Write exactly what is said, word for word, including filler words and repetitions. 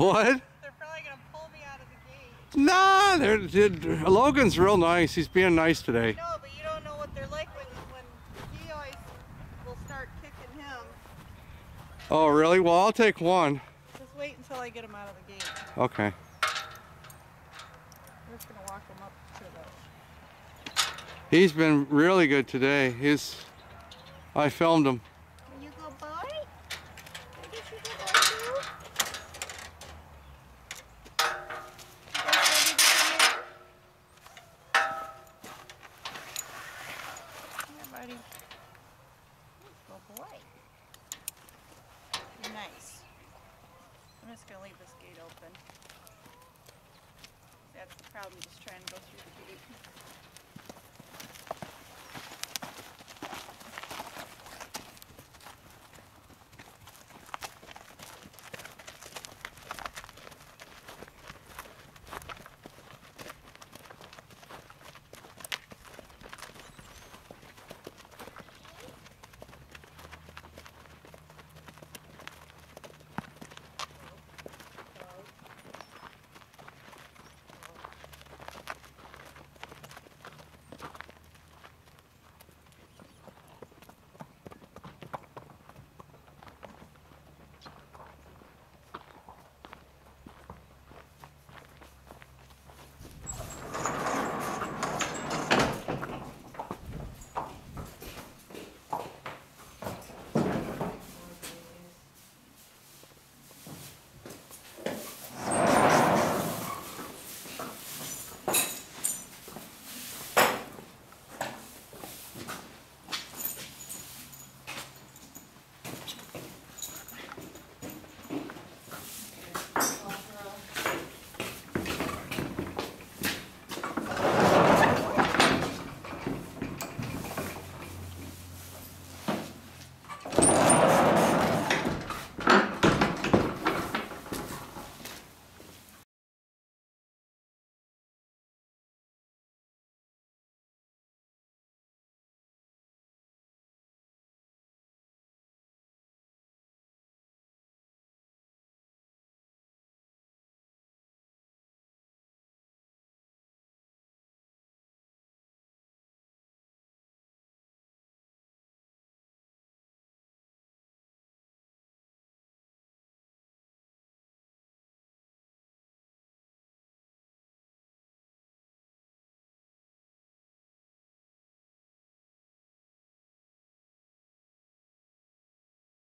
What? They're probably gonna pull me out of the gate. Nah, they're, they're, Logan's real nice. He's being nice today. No, but you don't know what they're like when, when he always will start kicking him. Oh, really? Well, I'll take one. Just wait until I get him out of the gate. Okay. We're just gonna walk him up to the... He's been really good today. He's, I filmed him. Are you a good boy? I guess you good boy too? You guys ready to come in? Here, buddy. Good boy. Be nice. I'm just gonna leave this gate open. That's the problem, just trying to go through the gate.